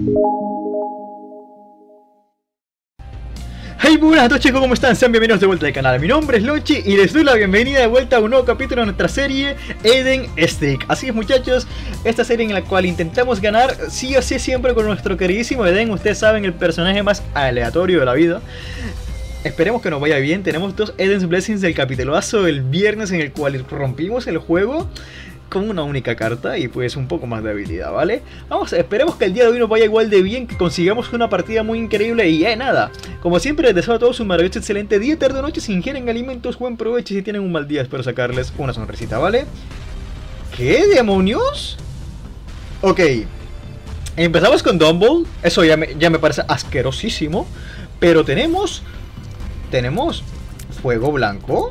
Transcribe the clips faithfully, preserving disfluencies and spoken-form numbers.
Hey, buenas a todos chicos, ¿cómo están? Sean bienvenidos de vuelta al canal. Mi nombre es Lonchi y les doy la bienvenida de vuelta a un nuevo capítulo de nuestra serie Eden Streak. Así es muchachos, esta serie en la cual intentamos ganar sí o sí siempre con nuestro queridísimo Eden. Ustedes saben, el personaje más aleatorio de la vida. Esperemos que nos vaya bien. Tenemos dos Eden's Blessings del capitulazo del viernes en el cual rompimos el juego con una única carta y pues un poco más de habilidad, ¿vale? Vamos, esperemos que el día de hoy nos vaya igual de bien, que consigamos una partida muy increíble y eh, nada. Como siempre les deseo a todos un maravilloso, excelente día, tarde o noche. Si ingieren alimentos, buen provecho. Y si tienen un mal día, espero sacarles una sonrisita, ¿vale? ¿Qué demonios? Ok, empezamos con Dumble. Eso ya me, ya me parece asquerosísimo. Pero tenemos... Tenemos fuego blanco.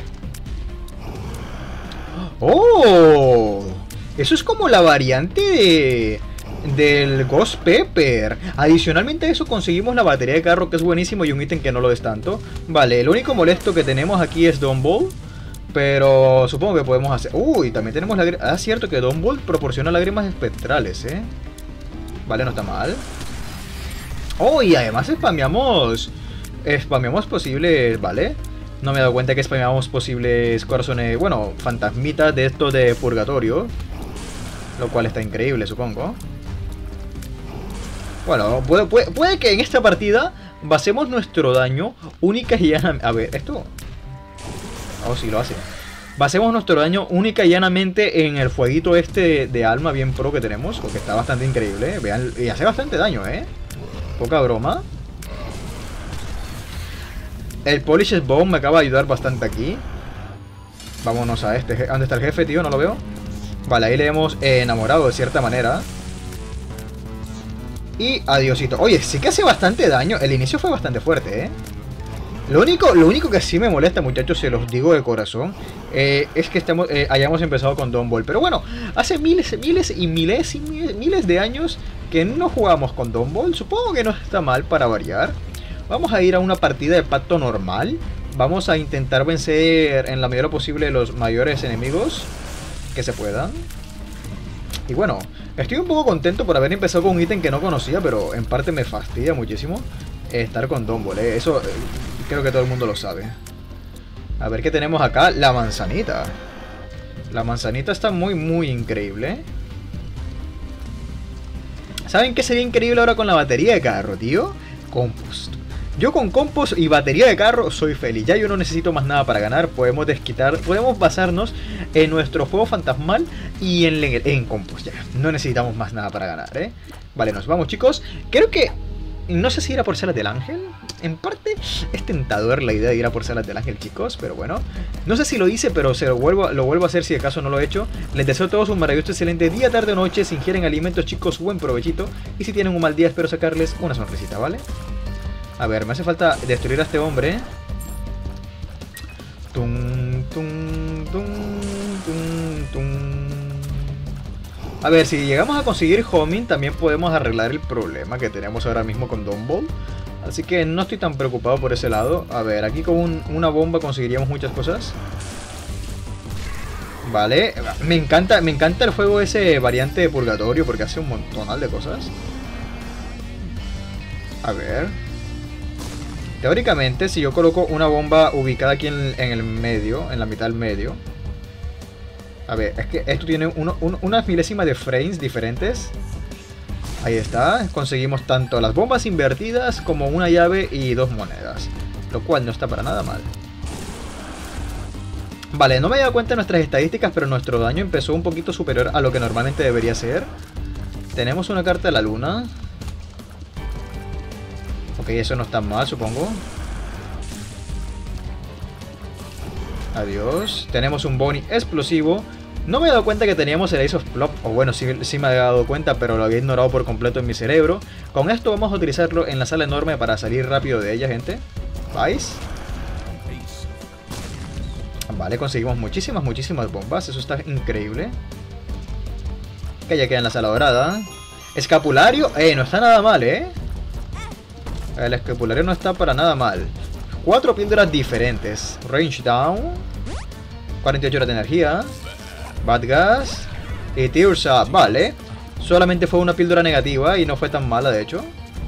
¡Oh! Eso es como la variante de, del Ghost Pepper. Adicionalmente a eso conseguimos la batería de carro, que es buenísimo, y un ítem que no lo es tanto. Vale, el único molesto que tenemos aquí es Dumble, pero supongo que podemos hacer... Uy, también tenemos la... Ah, cierto que Dumble proporciona lágrimas espectrales, ¿eh? Vale, no está mal. Oh, y además spameamos... Spameamos posibles... Vale. No me he dado cuenta que spameamos posibles corazones, bueno, fantasmitas de estos de purgatorio. Lo cual está increíble, supongo. Bueno, puede, puede, puede que en esta partida basemos nuestro daño única y llanamente. A ver, esto... Oh, sí, lo hace. Basemos nuestro daño única y llanamente en el fueguito este de, de alma bien pro que tenemos, porque está bastante increíble, ¿eh? Vean, y hace bastante daño, ¿eh? Poca broma. El Polished Bone me acaba de ayudar bastante aquí. Vámonos a este. ¿Dónde está el jefe, tío? No lo veo. Vale, ahí le hemos enamorado de cierta manera. Y adiosito. Oye, sí que hace bastante daño. El inicio fue bastante fuerte, ¿eh? Lo único, lo único que sí me molesta, muchachos, se los digo de corazón, eh, es que estamos, eh, hayamos empezado con Dumble. Pero bueno, hace miles, miles y miles y miles, miles de años que no jugamos con Dumble. Supongo que no está mal para variar. Vamos a ir a una partida de pacto normal. Vamos a intentar vencer en la medida posible los mayores enemigos que se puedan. Y bueno, estoy un poco contento por haber empezado con un ítem que no conocía, pero en parte me fastidia muchísimo estar con Dumble, ¿eh? Eso eh, creo que todo el mundo lo sabe. A ver qué tenemos acá. La manzanita. La manzanita está muy, muy increíble. ¿Saben qué sería increíble ahora con la batería de carro, tío? Compost. Yo con compost y batería de carro soy feliz. Ya yo no necesito más nada para ganar. Podemos desquitar, podemos basarnos en nuestro juego fantasmal y en, en compost ya. No necesitamos más nada para ganar, ¿eh? Vale, nos vamos, chicos. Creo que... No sé si ir a por Salas del Ángel. En parte es tentador la idea de ir a por Salas del Ángel, chicos. Pero bueno, no sé si lo hice, pero se lo vuelvo, lo vuelvo a hacer si acaso no lo he hecho. Les deseo a todos un maravilloso, excelente día, tarde o noche. Si ingieren alimentos, chicos, buen provechito. Y si tienen un mal día, espero sacarles una sonrisita, ¿vale? A ver, me hace falta destruir a este hombre. Tum, tum, tum, tum, tum. A ver, si llegamos a conseguir homing, también podemos arreglar el problema que tenemos ahora mismo con Dumble. Así que no estoy tan preocupado por ese lado. A ver, aquí con un, una bomba conseguiríamos muchas cosas. Vale, me encanta, me encanta el juego ese variante de purgatorio porque hace un montonal de cosas. A ver. Teóricamente, si yo coloco una bomba ubicada aquí en, en el medio, en la mitad del medio. A ver, es que esto tiene uno, un, unas milésimas de frames diferentes. Ahí está, conseguimos tanto las bombas invertidas como una llave y dos monedas. Lo cual no está para nada mal. Vale, no me he dado cuenta de nuestras estadísticas, pero nuestro daño empezó un poquito superior a lo que normalmente debería ser. Tenemos una carta de la luna. Ok, eso no está mal, supongo. Adiós. Tenemos un Bonnie explosivo. No me he dado cuenta que teníamos el Ace of Plop. O bueno, sí, sí me había dado cuenta, pero lo había ignorado por completo en mi cerebro. Con esto vamos a utilizarlo en la sala enorme para salir rápido de ella, gente. ¿Vais? Vale, conseguimos muchísimas, muchísimas bombas. Eso está increíble. Que ya queda en la sala dorada. Escapulario. Eh, no está nada mal, ¿eh? El escapulario no está para nada mal. Cuatro píldoras diferentes. Range down. cuarenta y ocho horas de energía. Bad gas. Y Tears Up. Vale. Solamente fue una píldora negativa y no fue tan mala, de hecho.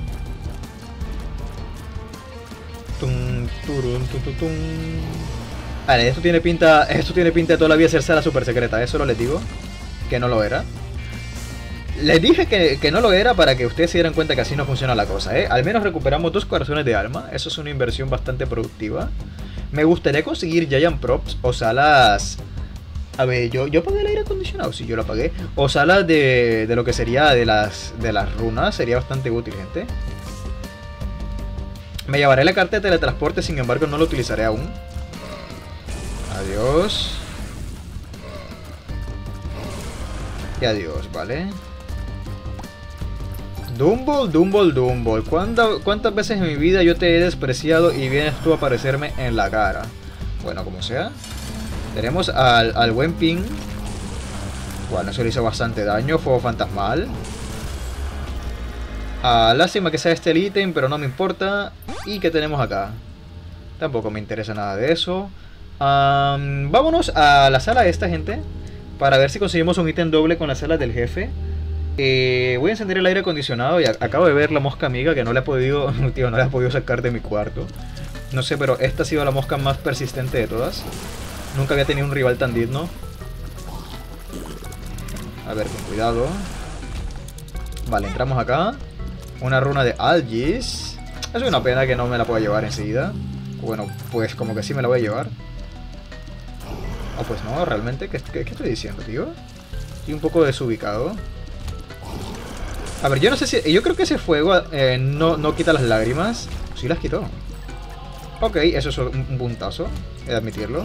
Tum, turun, tum, tum, tum. Vale, esto tiene pinta. Esto tiene pinta de todavía ser sala super secreta. Eso lo les digo. Que no lo era. Les dije que, que no lo era para que ustedes se dieran cuenta que así no funciona la cosa, ¿eh? Al menos recuperamos dos corazones de alma. Eso es una inversión bastante productiva. Me gustaría conseguir Giant Props o salas... A ver, yo, yo pagué el aire acondicionado, sí, yo lo pagué. O salas de, de lo que sería de las, de las runas. Sería bastante útil, gente. Me llevaré la carta de teletransporte, sin embargo no lo utilizaré aún. Adiós. Y adiós, ¿vale? Dumble, Dumble, Dumble. ¿Cuánta, ¿Cuántas veces en mi vida yo te he despreciado y vienes tú a aparecerme en la cara? Bueno, como sea. Tenemos al, al buen Ping. Bueno, eso le hizo bastante daño. Fuego fantasmal. Ah, lástima que sea este el ítem, pero no me importa. ¿Y qué tenemos acá? Tampoco me interesa nada de eso. Um, vámonos a la sala esta, gente, para ver si conseguimos un ítem doble con las salas del jefe. Eh, voy a encender el aire acondicionado y acabo de ver la mosca amiga que no la he podido, tío, no la he podido sacar de mi cuarto. No sé, pero esta ha sido la mosca más persistente de todas. Nunca había tenido un rival tan digno. A ver, con cuidado. Vale, entramos acá. Una runa de Algis. Es una pena que no me la pueda llevar enseguida. Bueno, pues como que sí me la voy a llevar. Oh, pues no, realmente, ¿qué, qué, qué estoy diciendo, tío? Estoy un poco desubicado. A ver, yo no sé si... Yo creo que ese fuego eh, no, no quita las lágrimas. Sí las quitó. Ok, eso es un, un puntazo. He de admitirlo.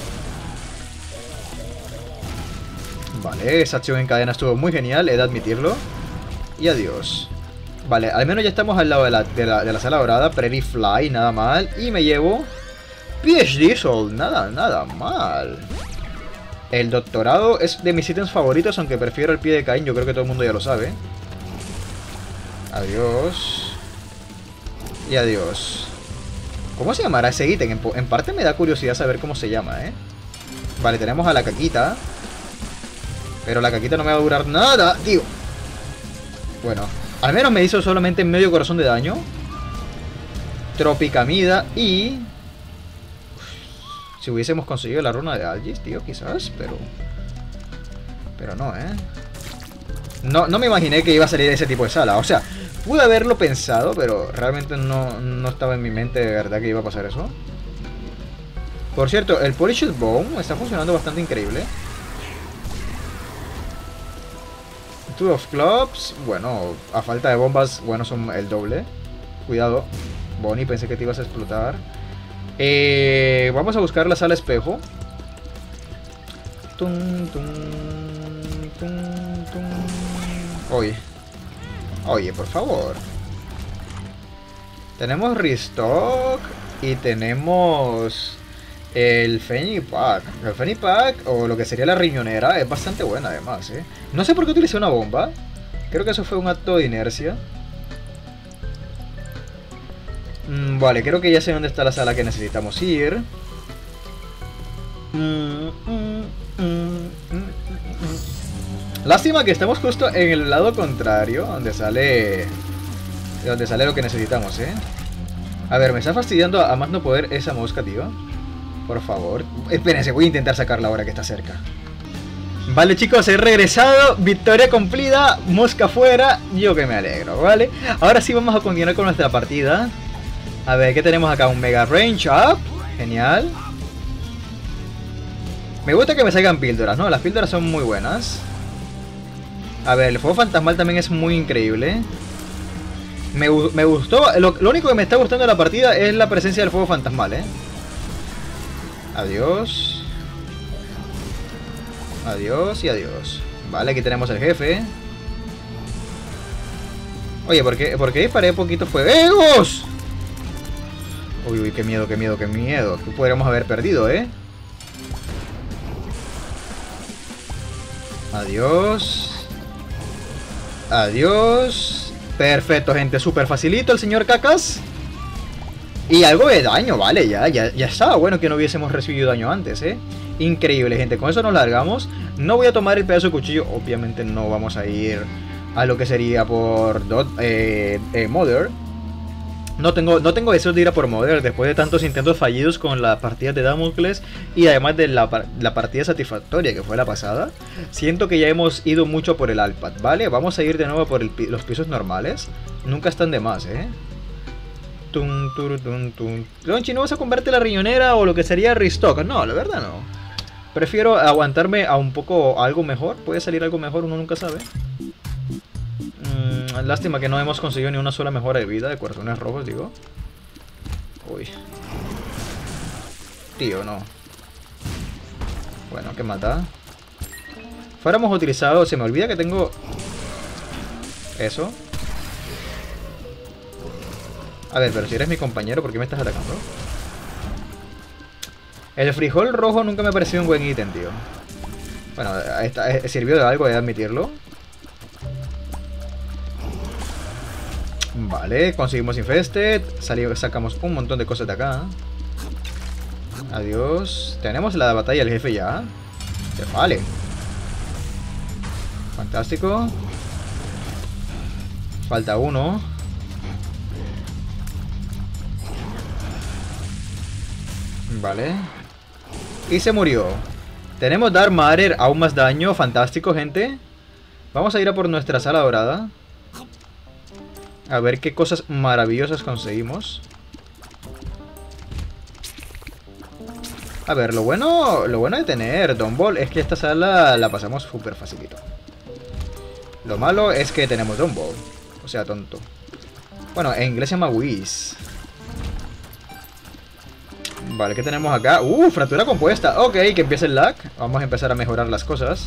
Vale, esa acción en cadena estuvo muy genial. He de admitirlo. Y adiós. Vale, al menos ya estamos al lado de la, de la, de la sala dorada. Prairie Fly, nada mal. Y me llevo... P H Diesel, nada, nada mal. El doctorado es de mis ítems favoritos, aunque prefiero el pie de Caín. Yo creo que todo el mundo ya lo sabe. Adiós. Y adiós. ¿Cómo se llamará ese ítem? En, en parte me da curiosidad saber cómo se llama, ¿eh? Vale, tenemos a la caquita. Pero la caquita no me va a durar nada, tío. Bueno, al menos me hizo solamente medio corazón de daño. Tropicamida y... Si hubiésemos conseguido la runa de Algis, tío, quizás, pero... Pero no, ¿eh? No, no me imaginé que iba a salir ese tipo de sala. O sea, pude haberlo pensado, pero realmente no, no estaba en mi mente de verdad que iba a pasar eso. Por cierto, el Polished Bone está funcionando bastante increíble. Two of Clubs, bueno, a falta de bombas, bueno, son el doble. Cuidado, Bonnie, pensé que te ibas a explotar. Eh, vamos a buscar la sala espejo. Tum, tum, tum, tum. Oye, oye, por favor. Tenemos Restock y tenemos el Fanny Pack. El Fanny Pack, o lo que sería la riñonera, es bastante buena además, ¿eh? No sé por qué utilicé una bomba. Creo que eso fue un acto de inercia. Mm, vale, creo que ya sé dónde está la sala que necesitamos ir. Mm, mm, mm, mm, mm. Lástima que estamos justo en el lado contrario, donde sale... Donde sale lo que necesitamos, ¿eh? A ver, me está fastidiando a más no poder esa mosca, tío. Por favor. Espérense, voy a intentar sacarla ahora que está cerca. Vale, chicos, he regresado. Victoria cumplida. Mosca fuera. Yo que me alegro, ¿vale? Ahora sí vamos a continuar con nuestra partida. A ver, ¿qué tenemos acá? Un Mega Range Up. Genial. Me gusta que me salgan píldoras, ¿no? Las píldoras son muy buenas. A ver, el fuego fantasmal también es muy increíble. Me, me gustó. Lo, lo único que me está gustando de la partida es la presencia del fuego fantasmal, ¿eh? Adiós. Adiós y adiós. Vale, aquí tenemos el jefe. Oye, ¿por qué, ¿por qué disparé poquito fuegos? Uy, uy, qué miedo, qué miedo, qué miedo. Que podríamos haber perdido, ¿eh? Adiós. Adiós. Perfecto, gente. Súper facilito el señor Cacas. Y algo de daño, vale, ya, ya, ya estaba bueno que no hubiésemos recibido daño antes, ¿eh? Increíble, gente. Con eso nos largamos. No voy a tomar el pedazo de cuchillo. Obviamente no vamos a ir a lo que sería por Dot, eh, eh, Mother. No tengo, no tengo deseos de ir a por Mother después de tantos intentos fallidos con las partidas de Damocles y además de la, la partida satisfactoria que fue la pasada. Siento que ya hemos ido mucho por el Alpad, ¿vale? Vamos a ir de nuevo por el, los pisos normales. Nunca están de más, ¿eh? Tum, tur, tum, tum. Lonchi, ¿no vas a comprarte la riñonera o lo que sería restock? No, la verdad no. Prefiero aguantarme a un poco a algo mejor. Puede salir algo mejor, uno nunca sabe. Mm, lástima que no hemos conseguido ni una sola mejora de vida de corazones rojos, digo. Uy. Tío, no. Bueno, ¿qué mata? Fuéramos utilizado... Se me olvida que tengo... Eso. A ver, pero si eres mi compañero, ¿por qué me estás atacando? El frijol rojo nunca me ha parecido un buen ítem, tío. Bueno, esta, sirvió de algo, he de admitirlo. Vale, conseguimos Infested. Salió, sacamos un montón de cosas de acá. Adiós. Tenemos la batalla del jefe ya. Vale. Fantástico. Falta uno. Vale. Y se murió. Tenemos Dark Matter, aún más daño. Fantástico, gente. Vamos a ir a por nuestra sala dorada. A ver qué cosas maravillosas conseguimos. A ver, lo bueno, lo bueno de tener Don Ball es que esta sala la pasamos súper facilito. Lo malo es que tenemos Don Ball. O sea, tonto. Bueno, en inglés se llama Whis. Vale, ¿qué tenemos acá? Uh, fractura compuesta. Ok, que empiece el lag. Vamos a empezar a mejorar las cosas.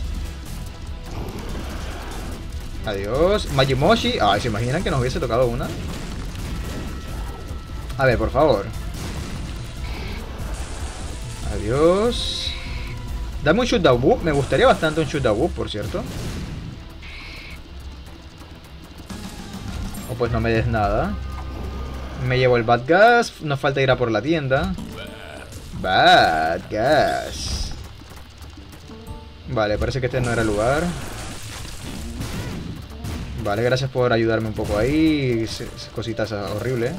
Adiós. Majimoshi. Ay, ¿se imaginan que nos hubiese tocado una? A ver, por favor. Adiós. Dame un shoot down whoop. Me gustaría bastante un shoot down whoop, por cierto. O pues no me des nada. Me llevo el Bad Gas. Nos falta ir a por la tienda. Bad Gas. Vale, parece que este no era el lugar. Vale, gracias por ayudarme un poco ahí. Cositas horribles.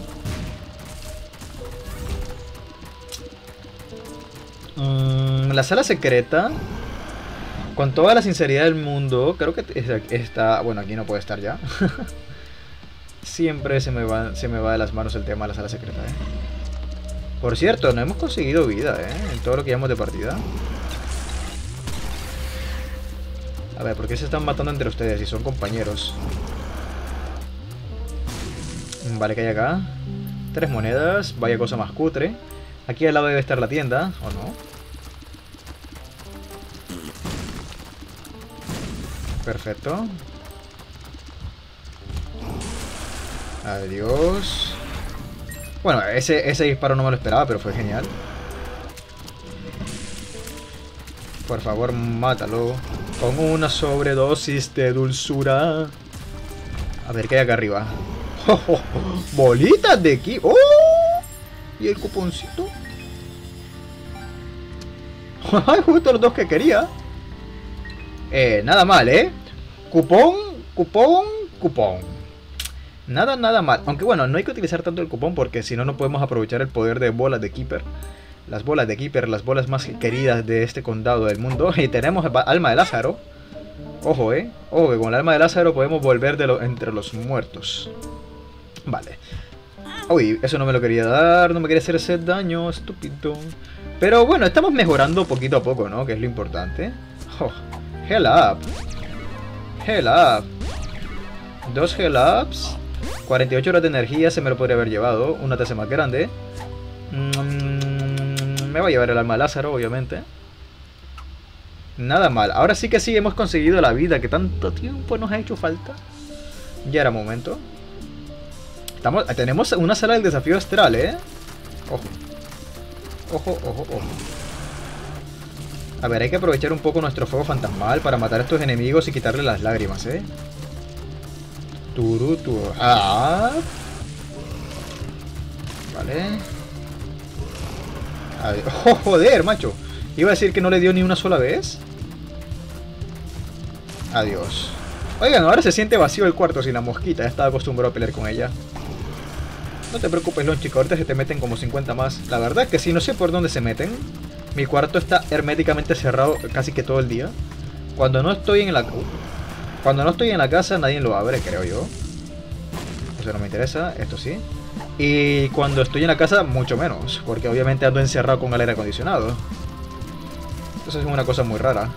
Mm, la sala secreta. Con toda la sinceridad del mundo, creo que está... Bueno, aquí no puede estar ya. Siempre se me, va, se me va de las manos el tema de la sala secreta, ¿eh? Por cierto, no hemos conseguido vida, ¿eh? En todo lo que llevamos de partida. A ver, ¿por qué se están matando entre ustedes si son compañeros? Vale, ¿qué hay acá? Tres monedas, vaya cosa más cutre. Aquí al lado debe estar la tienda, ¿o no? Perfecto. Adiós. Bueno, ese, ese disparo no me lo esperaba, pero fue genial. Por favor, mátalo. Con una sobredosis de dulzura. A ver, ¿qué hay acá arriba? ¡Oh, oh, oh! ¡Bolitas de ki! ¡Oh! ¿Y el cuponcito? ¡Ay, justo los dos que quería! Eh, nada mal, ¿eh? Cupón, cupón, cupón. Nada, nada mal. Aunque bueno, no hay que utilizar tanto el cupón porque si no, no podemos aprovechar el poder de bolas de Keeper. Las bolas de Keeper, las bolas más queridas de este condado del mundo. Y tenemos alma de Lázaro. Ojo, eh. Ojo, que con el alma de Lázaro podemos volver de lo, entre los muertos. Vale. Uy, eso no me lo quería dar. No me quería hacer ese daño, estúpido. Pero bueno, estamos mejorando poquito a poco, ¿no? Que es lo importante. Oh, hell up. Hell up. Dos hell ups. cuarenta y ocho horas de energía se me lo podría haber llevado. Una T C más grande. Mm, me va a llevar el alma de Lázaro, obviamente. Nada mal. Ahora sí que sí hemos conseguido la vida que tanto tiempo nos ha hecho falta. Ya era momento. Estamos, tenemos una sala del desafío astral, ¿eh? Ojo. Ojo, ojo, ojo. A ver, hay que aprovechar un poco nuestro fuego fantasmal para matar a estos enemigos y quitarle las lágrimas, ¿eh? Turu, turu. Ah. Vale. A ver. Oh, joder, macho. Iba a decir que no le dio ni una sola vez. Adiós. Oigan, ahora se siente vacío el cuarto sin la mosquita. Ya estaba acostumbrado a pelear con ella. No te preocupes, Lonchi, que ahorita se te meten como cincuenta más. La verdad es que sí, no sé por dónde se meten. Mi cuarto está herméticamente cerrado casi que todo el día. Cuando no estoy en la... Cuando no estoy en la casa nadie lo abre, creo yo. O sea, no me interesa, esto sí. Y cuando estoy en la casa, mucho menos. Porque obviamente ando encerrado con el aire acondicionado. Entonces es una cosa muy rara.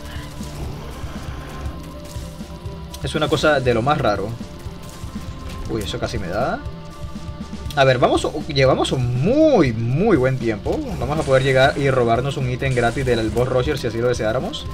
Es una cosa de lo más raro. Uy, eso casi me da. A ver, vamos, llevamos un muy, muy buen tiempo. Vamos a poder llegar y robarnos un ítem gratis del Boss Rusher si así lo deseáramos.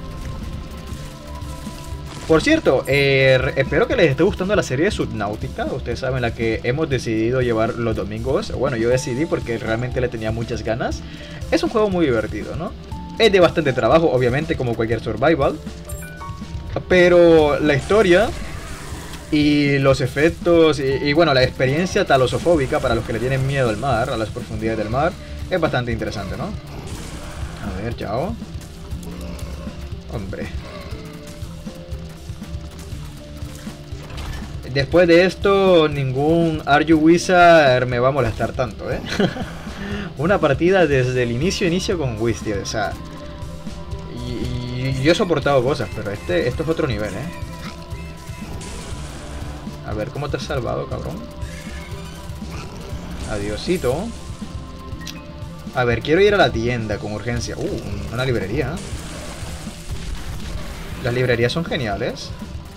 Por cierto, eh, espero que les esté gustando la serie de Subnautica. Ustedes saben, la que hemos decidido llevar los domingos. Bueno, yo decidí porque realmente le tenía muchas ganas. Es un juego muy divertido, ¿no? Es de bastante trabajo, obviamente, como cualquier survival. Pero la historia y los efectos y, y bueno, la experiencia talosofóbica para los que le tienen miedo al mar, a las profundidades del mar, es bastante interesante, ¿no? A ver, chao. Hombre. Después de esto, ningún Are You Wizard me va a molestar tanto, ¿eh? Una partida desde el inicio, inicio con Wiz, tío, o sea... Y, y yo he soportado cosas, pero este, esto es otro nivel, ¿eh? A ver, ¿cómo te has salvado, cabrón? Adiosito. A ver, quiero ir a la tienda con urgencia. Uh, una librería. Las librerías son geniales.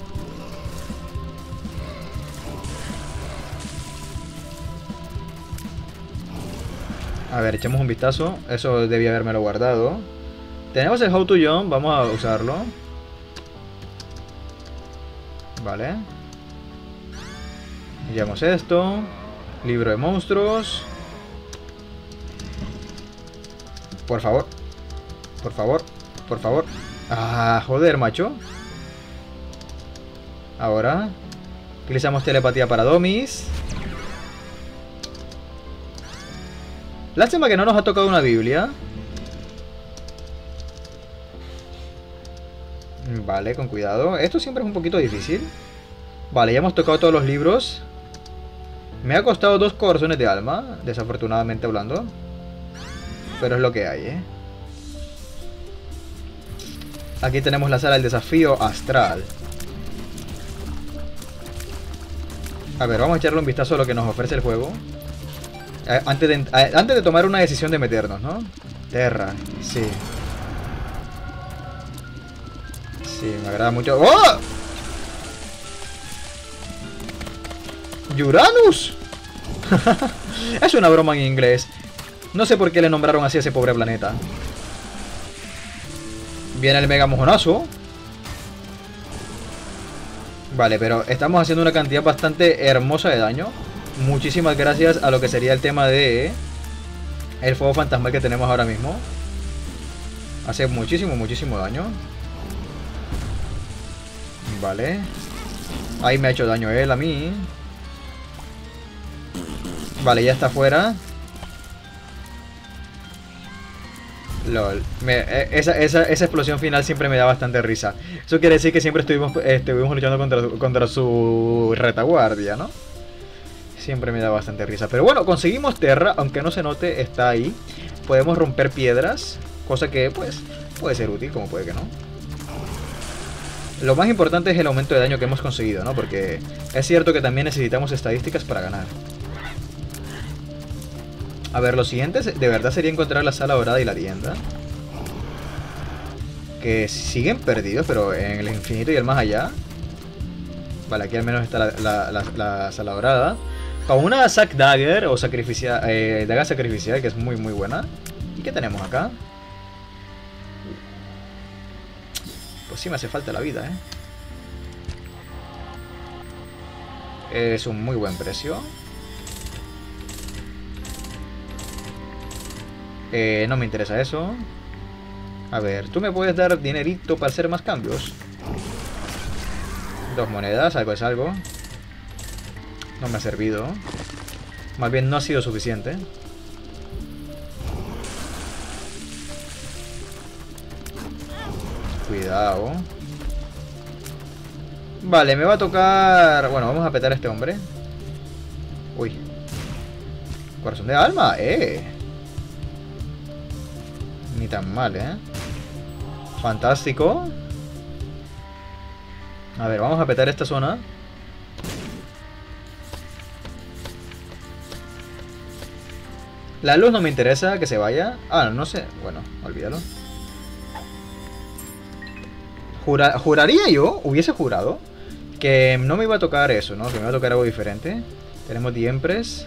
A ver, echemos un vistazo. Eso debía habérmelo guardado. Tenemos el How to Jump, vamos a usarlo. Vale. Llevamos esto. Libro de monstruos. Por favor. Por favor. Por favor. Ah, joder, macho. Ahora utilizamos telepatía para Domis. Lástima que no nos ha tocado una Biblia. Vale, con cuidado. Esto siempre es un poquito difícil. Vale, ya hemos tocado todos los libros. Me ha costado dos corazones de alma, desafortunadamente hablando. Pero es lo que hay, ¿eh? Aquí tenemos la sala del desafío astral. A ver, vamos a echarle un vistazo a lo que nos ofrece el juego. Eh, antes, de, eh, antes de tomar una decisión de meternos, ¿no? Terra, sí. Sí, me agrada mucho. ¡Oh! ¡Uranus! Es una broma en inglés. No sé por qué le nombraron así a ese pobre planeta. Viene el mega mojonazo. Vale, pero estamos haciendo una cantidad bastante hermosa de daño. Muchísimas gracias a lo que sería el tema de el fuego fantasmal que tenemos ahora mismo. Hace muchísimo, muchísimo daño. Vale. Ahí me ha hecho daño él a mí. Vale, ya está fuera. Lol. Me, esa, esa, esa explosión final siempre me da bastante risa. Eso quiere decir que siempre estuvimos, estuvimos luchando contra, contra su retaguardia, ¿no? Siempre me da bastante risa. Pero bueno, conseguimos Terra, aunque no se note, está ahí. Podemos romper piedras, cosa que pues puede ser útil, como puede que no. Lo más importante es el aumento de daño que hemos conseguido, ¿no? Porque es cierto que también necesitamos estadísticas para ganar. A ver, lo siguiente de verdad sería encontrar la sala dorada y la tienda. Que siguen perdidos, pero en el infinito y el más allá. Vale, aquí al menos está la, la, la, la sala dorada. Con una Sack Dagger o sacrificia, eh, daga sacrificial, que es muy muy buena. ¿Y qué tenemos acá? Pues sí me hace falta la vida, ¿eh? Es un muy buen precio. Eh, no me interesa eso. A ver, ¿tú me puedes dar dinerito para hacer más cambios? Dos monedas, algo es algo. No me ha servido. Más bien no ha sido suficiente. Cuidado. Vale, me va a tocar... Bueno, vamos a petar a este hombre. Uy. Corazón de alma, eh. Ni tan mal, eh. Fantástico. A ver, vamos a petar esta zona. La luz no me interesa que se vaya. Ah, no sé. Bueno, olvídalo. Jura, juraría yo, hubiese jurado, que no me iba a tocar eso, ¿no? Que me iba a tocar algo diferente. Tenemos The Empress.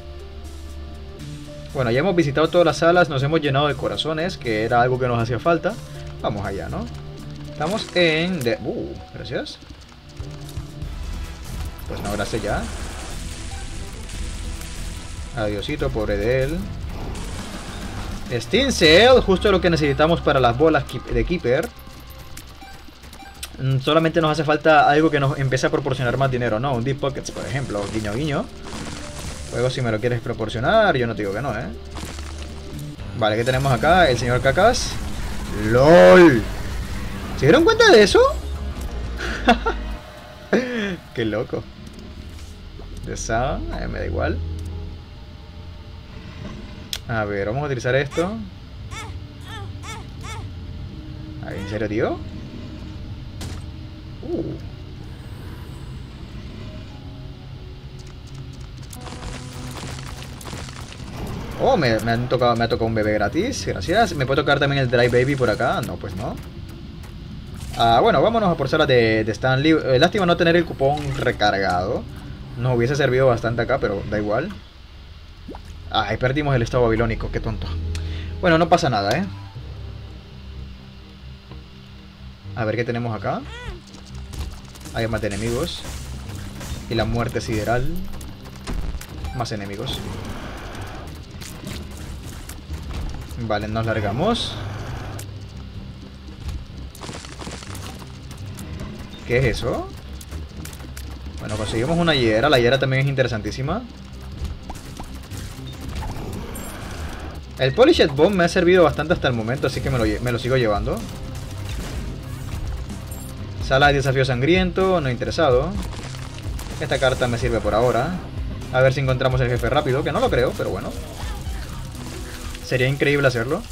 Bueno, ya hemos visitado todas las salas, nos hemos llenado de corazones, que era algo que nos hacía falta. Vamos allá, ¿no? Estamos en... De... Uh, gracias. Pues no, gracias ya. Adiosito, pobre de él. Steam Cell, justo lo que necesitamos para las bolas de Keeper. Solamente nos hace falta algo que nos empiece a proporcionar más dinero, ¿no? Un Deep Pockets, por ejemplo, guiño guiño. Luego si me lo quieres proporcionar, yo no te digo que no, ¿eh? Vale, ¿qué tenemos acá? El señor Cacas. ¡LOL! ¿Se dieron cuenta de eso? ¡Qué loco! De Sound, a mí me da igual. A ver, vamos a utilizar esto. Ay, ¿en serio, tío? Uh. Oh, me, me, han tocado, me ha tocado un bebé gratis. Gracias. ¿Me puede tocar también el Dry Baby por acá? No, pues no. Ah, bueno, vámonos a por salas de, de Stanley. Eh, lástima no tener el cupón recargado. Nos hubiese servido bastante acá, pero da igual. Ay, perdimos el estado babilónico, qué tonto. Bueno, no pasa nada, ¿eh? A ver qué tenemos acá. Hay más de enemigos. Y la muerte sideral. Más enemigos. Vale, nos largamos. ¿Qué es eso? Bueno, conseguimos una hiera. La hiera también es interesantísima. El Polished Bomb me ha servido bastante hasta el momento, así que me lo, me lo sigo llevando. Sala de desafío sangriento, no interesado. Esta carta me sirve por ahora. A ver si encontramos el jefe rápido, que no lo creo, pero bueno. Sería increíble hacerlo.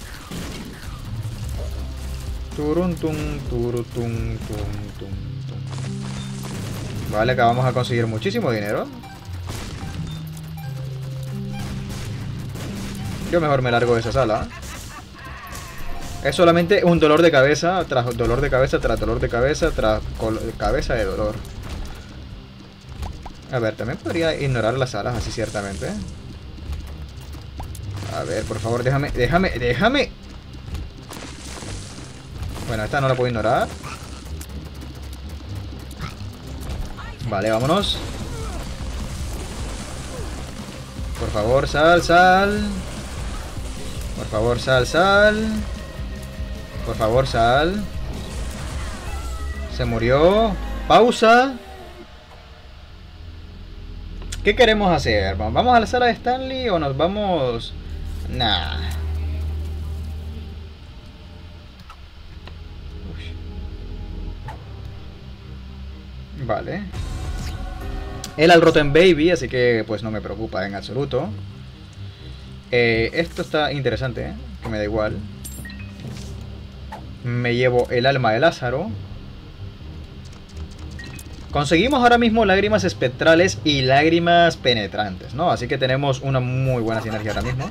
Turuntum, turutum, tum, tum, tum. Vale, acá vamos a conseguir muchísimo dinero. Yo mejor me largo de esa sala. Es solamente un dolor de cabeza tras dolor de cabeza tras dolor de cabeza tras cabeza de dolor. A ver, también podría ignorar las salas así ciertamente. A ver, por favor, déjame, déjame, déjame. Bueno, esta no la puedo ignorar. Vale, vámonos. Por favor, sal, sal. Por favor, sal, sal. Por favor, sal. Se murió. Pausa. ¿Qué queremos hacer? ¿Vamos a la sala de Stanley o nos vamos...? Nah. Uy. Vale. Él al Rotten Baby, así que pues no me preocupa en absoluto. Eh, esto está interesante, ¿eh? Que me da igual. Me llevo el alma de Lázaro. Conseguimos ahora mismo lágrimas espectrales y lágrimas penetrantes, ¿no? Así que tenemos una muy buena sinergia ahora mismo.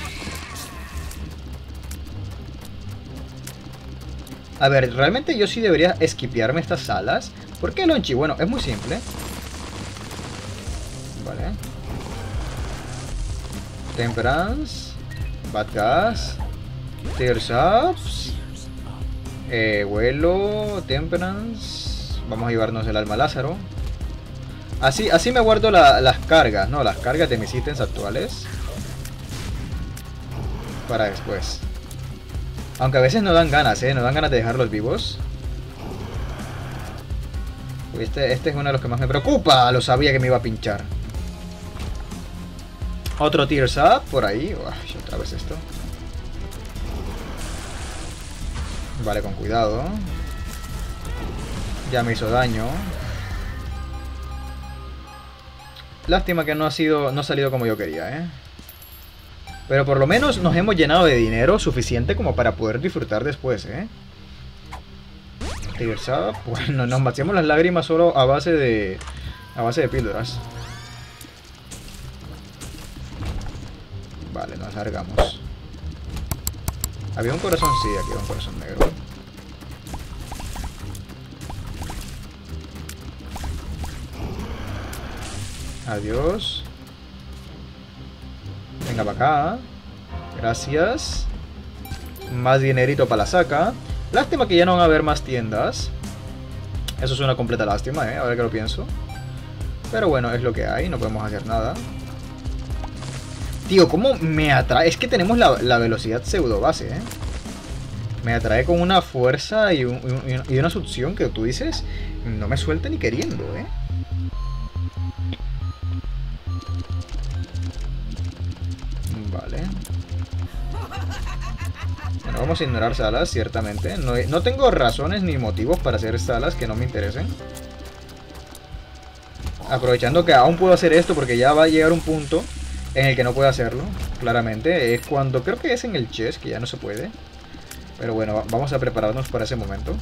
A ver, realmente yo sí debería esquipearme estas salas. ¿Por qué, Lonchi? Bueno, es muy simple. Vale. Temperance. Bad Gas. Tears Ups. Eh, vuelo. Temperance. Vamos a llevarnos el alma Lázaro. Así, así me guardo la, las cargas, ¿no? Las cargas de mis ítems actuales. Para después. Aunque a veces no dan ganas, ¿eh? No dan ganas de dejarlos vivos. Este, este es uno de los que más me preocupa. Lo sabía que me iba a pinchar. Otro Tears Up por ahí. Uy, otra vez esto. Vale, con cuidado. Ya me hizo daño. Lástima que no ha sido, no ha salido como yo quería, ¿eh? Pero por lo menos nos hemos llenado de dinero suficiente como para poder disfrutar después, ¿eh? Tigersab, bueno, nos vaciamos las lágrimas solo a base de... a base de píldoras. Vale, nos largamos. Había un corazón, sí, aquí había un corazón negro. Adiós. Venga para acá. Gracias. Más dinerito para la saca. Lástima que ya no van a haber más tiendas. Eso es una completa lástima, eh, ahora que lo pienso. Pero bueno, es lo que hay, no podemos hacer nada. Tío, ¿cómo me atrae? Es que tenemos la, la velocidad pseudo base, eh. Me atrae con una fuerza y, un, y una succión que tú dices, no me suelta ni queriendo, eh. Vale. Bueno, vamos a ignorar salas, ciertamente. No, no tengo razones ni motivos para hacer salas que no me interesen. Aprovechando que aún puedo hacer esto porque ya va a llegar un punto en el que no puedo hacerlo, claramente. Es cuando, creo que es en el chess, que ya no se puede. Pero bueno, vamos a prepararnos para ese momento.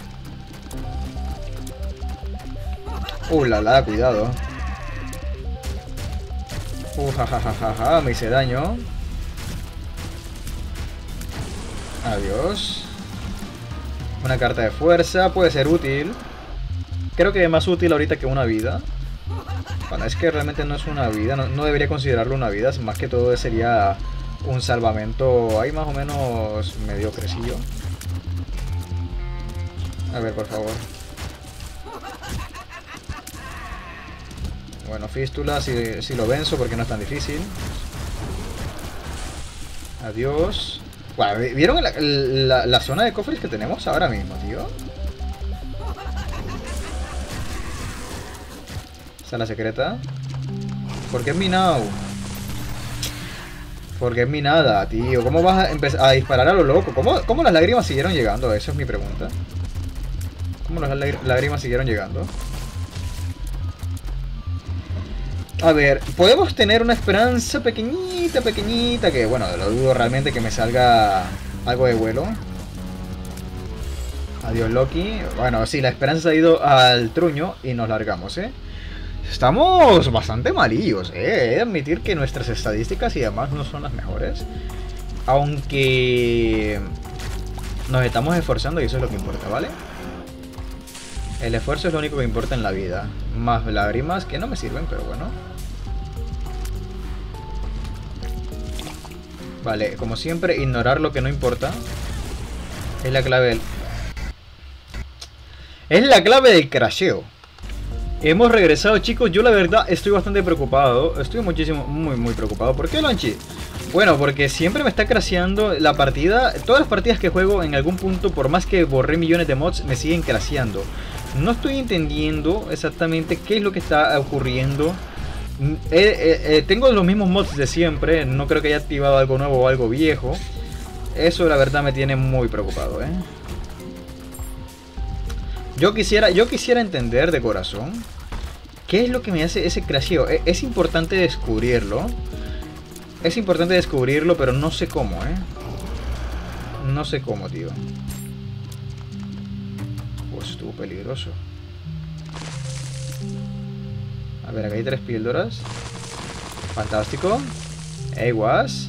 Uh, la la, cuidado. Uh, jajajaja, ja, ja, me hice daño. Adiós. Una carta de fuerza, puede ser útil. Creo que es más útil ahorita que una vida. Bueno, es que realmente no es una vida, no, no debería considerarlo una vida, más que todo sería un salvamento ahí más o menos mediocrecillo. A ver, por favor. Bueno, fístula, si, si lo venzo porque no es tan difícil. Adiós. Bueno, ¿vieron la, la, la zona de cofres que tenemos ahora mismo, tío? Sala secreta. ¿Por qué es minado? ¿Por qué es minada, tío? ¿Cómo vas a empezar a disparar a lo loco? ¿Cómo, cómo las lágrimas siguieron llegando? Esa es mi pregunta. ¿Cómo las lágrimas siguieron llegando? A ver, podemos tener una esperanza pequeñita, pequeñita, que bueno, lo dudo realmente que me salga algo de vuelo. Adiós, Loki. Bueno, sí, la esperanza ha ido al truño y nos largamos, ¿eh? Estamos bastante malillos, ¿eh? He de admitir que nuestras estadísticas y demás no son las mejores. Aunque nos estamos esforzando y eso es lo que importa, ¿vale? El esfuerzo es lo único que importa en la vida. Más lágrimas que no me sirven, pero bueno. Vale, como siempre, ignorar lo que no importa es la clave del... Es la clave del crasheo. Hemos regresado, chicos. Yo la verdad estoy bastante preocupado. Estoy muchísimo, muy, muy preocupado. ¿Por qué, Lonchi? Bueno, porque siempre me está crasheando la partida. Todas las partidas que juego en algún punto, por más que borré millones de mods, me siguen crasheando. No estoy entendiendo exactamente qué es lo que está ocurriendo. Eh, eh, eh, tengo los mismos mods de siempre. No creo que haya activado algo nuevo o algo viejo. Eso la verdad me tiene muy preocupado, ¿eh? Yo quisiera, yo quisiera entender de corazón qué es lo que me hace ese crasheo. Es, es importante descubrirlo. Es importante descubrirlo, pero no sé cómo, ¿eh? No sé cómo, tío. Pues estuvo peligroso. A ver, acá hay tres píldoras. Fantástico. Hey, was.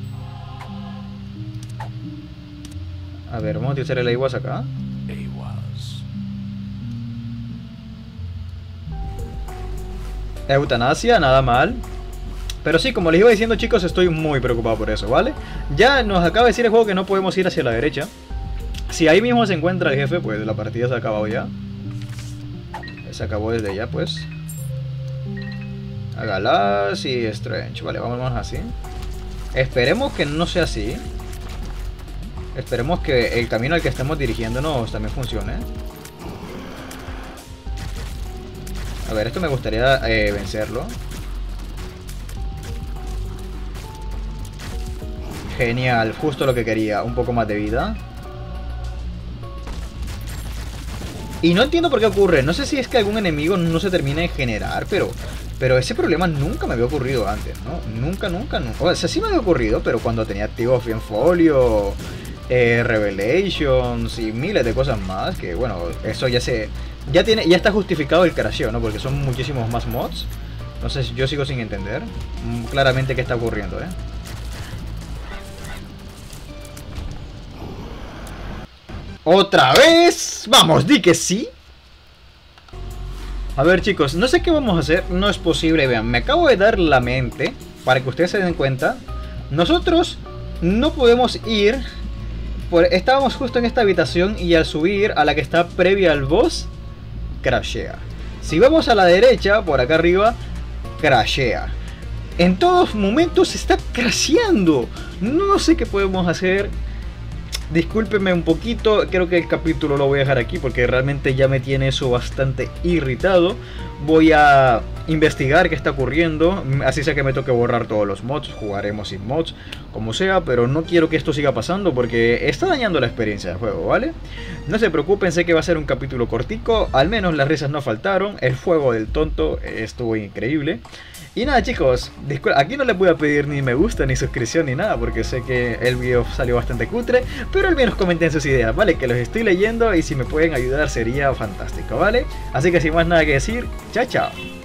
A ver, vamos a utilizar el Eiwas acá. Eutanasia, nada mal. Pero sí, como les iba diciendo, chicos, estoy muy preocupado por eso, ¿vale? Ya nos acaba de decir el juego que no podemos ir hacia la derecha. Si ahí mismo se encuentra el jefe, pues la partida se ha acabado ya. Se acabó desde ya, pues. A Galas y Strange. Vale, vámonos así. Esperemos que no sea así. Esperemos que el camino al que estemos dirigiéndonos también funcione. A ver, esto me gustaría eh, vencerlo. Genial, justo lo que quería. Un poco más de vida. Y no entiendo por qué ocurre. No sé si es que algún enemigo no se termina de generar, pero Pero ese problema nunca me había ocurrido antes, ¿no? Nunca, nunca, nunca. O sea, sí me había ocurrido, pero cuando tenía activo Folio, eh, Revelations y miles de cosas más, que bueno, eso ya se... Ya tiene, ya está justificado el crasheo, ¿no? Porque son muchísimos más mods. Entonces yo sigo sin entender mm, claramente qué está ocurriendo, ¿eh? ¡Otra vez! ¡Vamos, di que sí! A ver, chicos, no sé qué vamos a hacer. No es posible, vean, me acabo de dar la mente para que ustedes se den cuenta. Nosotros no podemos ir por... Estábamos justo en esta habitación y al subir a la que está previa al boss, crashea. Si vamos a la derecha, por acá arriba, crashea. En todos momentos está crasheando. No sé qué podemos hacer. Discúlpenme un poquito, creo que el capítulo lo voy a dejar aquí porque realmente ya me tiene eso bastante irritado. Voy a investigar qué está ocurriendo, así sea que me toque borrar todos los mods, jugaremos sin mods, como sea, pero no quiero que esto siga pasando porque está dañando la experiencia del juego, ¿vale? No se preocupen, sé que va a ser un capítulo cortico, al menos las risas no faltaron, el juego del tonto estuvo increíble. Y nada, chicos, aquí no les voy a pedir ni me gusta ni suscripción ni nada porque sé que el video salió bastante cutre, pero al menos comenten sus ideas, ¿vale? Que los estoy leyendo y si me pueden ayudar sería fantástico, ¿vale? Así que sin más nada que decir, chao chao.